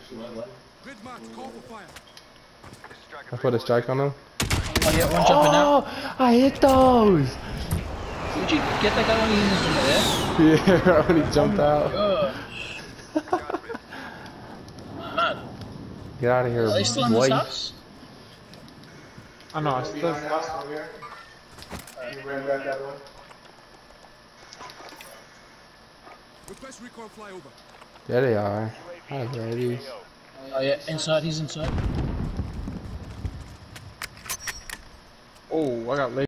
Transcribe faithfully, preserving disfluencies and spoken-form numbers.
Grid marked, call for fire. I put a strike on him. Oh yeah, one jumping out. Oh, I hit those! Did you get that guy when he was in there? Yeah, when he jumped out. God. Man, Get out of here, are they still in boy. this house? I know, I still last one here. You ran back that way. Request recon flyover. There they are. Hi, babies. Oh yeah, inside, he's inside. Oh, I got laser.